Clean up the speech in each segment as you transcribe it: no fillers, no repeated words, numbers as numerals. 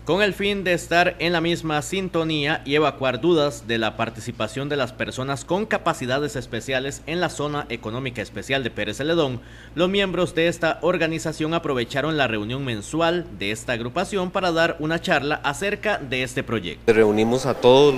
Con el fin de estar en la misma sintonía y evacuar dudas de la participación de las personas con capacidades especiales en la Zona Económica Especial de Pérez Celedón, los miembros de esta organización aprovecharon la reunión mensual de esta agrupación para dar una charla acerca de este proyecto. Reunimos a todos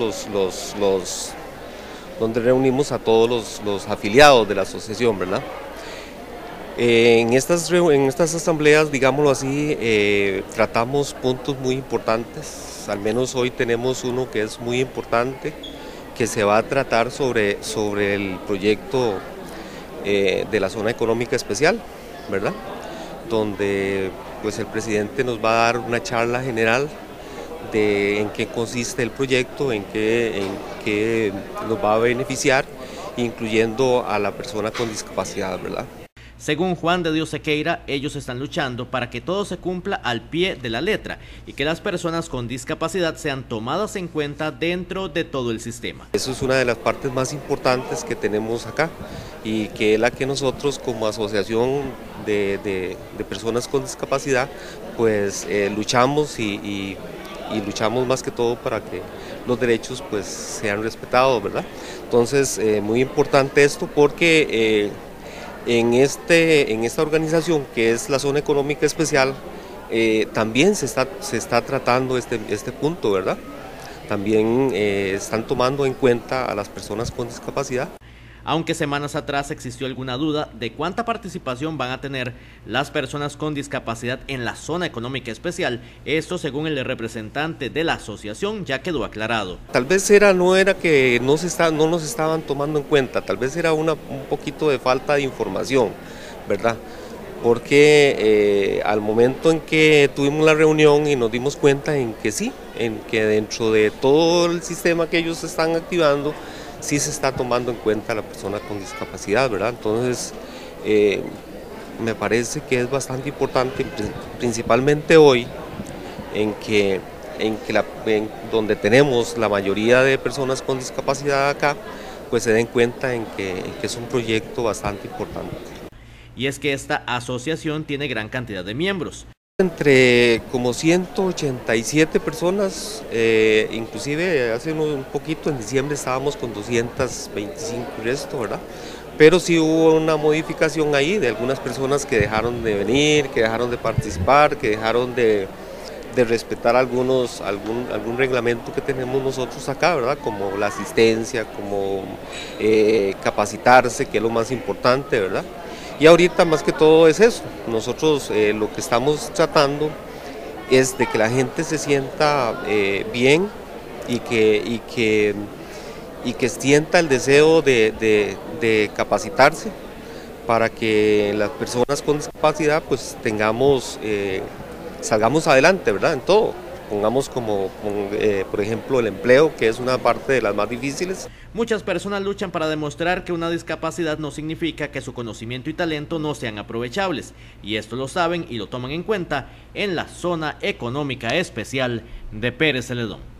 los afiliados de la asociación, ¿verdad? En estas asambleas, digámoslo así, tratamos puntos muy importantes. Al menos hoy tenemos uno que es muy importante, que se va a tratar sobre el proyecto de la Zona Económica Especial, ¿verdad? Donde pues el presidente nos va a dar una charla general de en qué consiste el proyecto, en qué nos va a beneficiar, incluyendo a la persona con discapacidad, ¿verdad? Según Juan de Dios Sequeira, ellos están luchando para que todo se cumpla al pie de la letra y que las personas con discapacidad sean tomadas en cuenta dentro de todo el sistema. Eso es una de las partes más importantes que tenemos acá y que es la que nosotros como asociación de personas con discapacidad pues luchamos y luchamos más que todo para que los derechos pues sean respetados, ¿verdad? Entonces muy importante esto porque en esta organización que es la Zona Económica Especial también se está tratando este punto, ¿verdad? También están tomando en cuenta a las personas con discapacidad. Aunque semanas atrás existió alguna duda de cuánta participación van a tener las personas con discapacidad en la Zona Económica Especial, esto según el representante de la asociación ya quedó aclarado. Tal vez no era que no nos estaban tomando en cuenta, tal vez era un poquito de falta de información, ¿verdad? Porque al momento en que tuvimos la reunión y nos dimos cuenta en que sí, en que dentro de todo el sistema que ellos están activando, sí se está tomando en cuenta a la persona con discapacidad, ¿verdad? Entonces, me parece que es bastante importante, principalmente hoy, donde tenemos la mayoría de personas con discapacidad acá, pues se den cuenta en que es un proyecto bastante importante. Y es que esta asociación tiene gran cantidad de miembros. Entre como 187 personas, inclusive hace un poquito, en diciembre estábamos con 225 y resto, ¿verdad? Pero sí hubo una modificación ahí de algunas personas que dejaron de venir, que dejaron de participar, que dejaron de respetar algún reglamento que tenemos nosotros acá, ¿verdad? Como la asistencia, como capacitarse, que es lo más importante, ¿verdad? Y ahorita más que todo es eso, nosotros lo que estamos tratando es de que la gente se sienta bien y que sienta el deseo de capacitar,se para que las personas con discapacidad pues salgamos adelante, ¿verdad? En todo. Pongamos por ejemplo, el empleo, que es una parte de las más difíciles. Muchas personas luchan para demostrar que una discapacidad no significa que su conocimiento y talento no sean aprovechables, y esto lo saben y lo toman en cuenta en la Zona Económica Especial de Pérez Celedón.